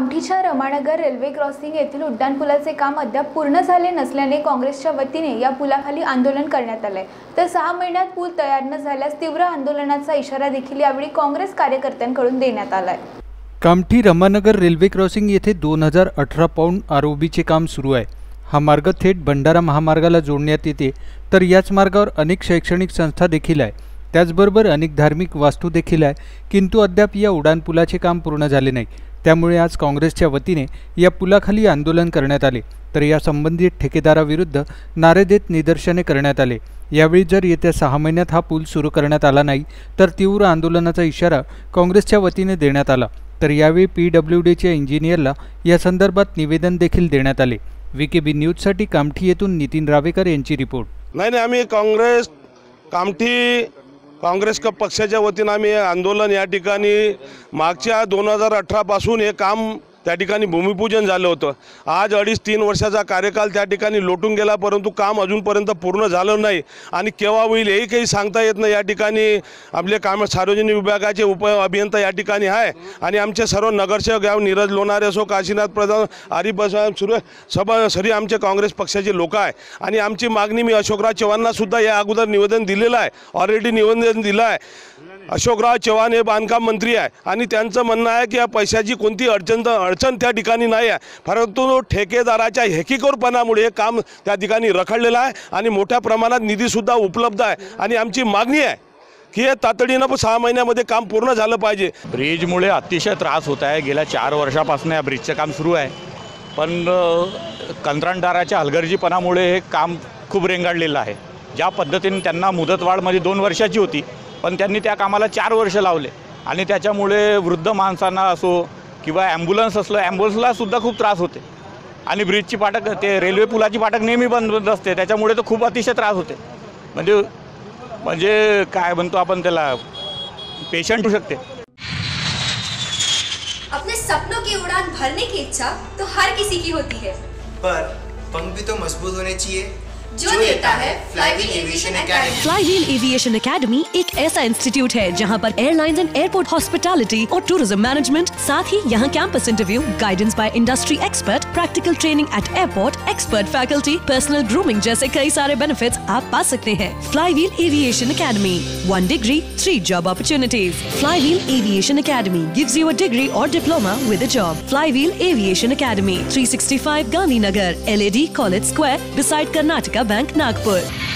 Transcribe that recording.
कामठीच्या रमानगर railway crossing येथील उड्डाणपुलाचे काम अद्याप पूर्ण झाले नसल्याने काँग्रेसच्या वतीने या पुलाखाली आंदोलन करण्यात आले। तर 6 महिन्यात पूल तयार न झाल्यास तीव्र आंदोलनाचा इशारा देखील यावेळी काँग्रेस कार्यकर्त्यांकडून देण्यात आलाय। कामठी रमानगर रेल्वे क्रॉसिंग येथे 2018 पाऊंड आरओबीचे काम सुरू आहे। हा मार्ग थेट भंडारा महामार्गाला जोडण्यात येते, तर याच मार्गावर अनेक शैक्षणिक संस्था देखील आहे, त्याचबरोबर अनेक धार्मिक वास्तू देखील आहे, किंतु अद्याप या उड्डाणपुलाचे काम पूर्ण झाले नाही। त्यामुळे आज काँग्रेसच्या वतीने या पुलाखाली आंदोलन करण्यात आले, तर या संबंधित ठेकेदाराविरुद्ध नारे देत निदर्शने करण्यात आले। यावेळी जर येत्या 6 महिन्यात हा पूल सुरू करण्यात आला नाही तर तीव्र आंदोलनाचा इशारा काँग्रेसच्या वतीने देण्यात आला। तर यावेळी पीडब्ल्यूडीच्या इंजिनियरला या संदर्भात निवेदन देखील देण्यात आले। VKB न्यूजसाठी कामठी येथून नितीन रावेकर यांची रिपोर्ट। नाही आम्ही कामठी काँग्रेस पक्षाच्या वतीने आम्ही आंदोलन या ठिकाणी मागच्या 2018 पासून हे काम त्या ठिकाणी भूमिपूजन झालं होतं। आज 2.5-3 वर्षाचा कार्यकाल त्या ठिकाणी लोटून गेला, परंतु काम अजूनपर्यंत पूर्ण झालं नाही आणि केव्हा होईल हेही काही सांगता येत नाही। या ठिकाणी आपले काम सार्वजनिक विभागाचे उप अभियंता या ठिकाणी आहे आणि आमचे सर्व नगरसेवक गाव नीरज लोणारे असो, काशीनाथ प्रधान, आरिफ सरी आमचे काँग्रेस पक्षाचे लोक आहे आणि आमची मागणी मी अशोकराव चव्हाणांना सुद्धा या अगोदर निवेदन दिलेलं आहे, ऑलरेडी निवेदन दिलं आहे। अशोकराव चव्हाण हे बांधकाम मंत्री आहे आणि त्यांचं म्हणणं आहे की या पैशाची कोणती अडचण त्या ठिकाणी नाही आहे, परंतु ठेकेदाराच्या हेकीखोरपणामुळे हे काम त्या ठिकाणी रखडलेलं आहे आणि मोठ्या प्रमाणात निधीसुद्धा उपलब्ध आहे आणि आमची मागणी आहे की हे तातडीनं 6 महिन्यामध्ये काम पूर्ण झालं पाहिजे। ब्रिजमुळे अतिशय त्रास होत आहे। गेल्या 4 वर्षापासून या ब्रिजचं काम सुरू आहे, पण कंत्राटदाराच्या हलगर्जीपणामुळे हे काम खूप रेंगाळलेलं आहे। ज्या पद्धतीने त्यांना मुदतवाढ 2 वर्षाची होती, पण त्यांनी त्या कामाला 4 वर्ष लावले आणि त्याच्यामुळे वृद्ध माणसांना असो किंवा ॲम्ब्युलन्स असलं, ॲम्ब्युलन्सला सुद्धा खूप त्रास होते आणि ब्रिजची फाटक ते रेल्वे पुलाची फाटक नेहमी बंद असते, त्याच्यामुळे तर खूप अतिशय त्रास होते। म्हणजे काय म्हणतो आपण त्याला, पेशंट होऊ शकते। अपने सपनों की उड़ान भरने की इच्छा तो हर किसी की होती है, पर पंख भी तो मजबूत होने चाहिए जो देता है flywheel aviation academy. Flywheel aviation academy एक ऐसा इंस्टीट्यूट है जहां पर एयरलाइंस एंड एयरपोर्ट हॉस्पिटैलिटी और टूरिज्म मैनेजमेंट, साथ ही यहां campus interview, guidance by industry expert, practical training at airport, expert faculty, personal grooming जैसे कई सारे बेनिफिट्स आप पा सकते हैं। Flywheel aviation academy, 1 degree 3 job opportunities। Flywheel aviation academy gives you a degree or diploma with a job। Flywheel aviation academy, 365 Gandhinagar, LAD College Square, beside Karnataka Bank, Nagpur।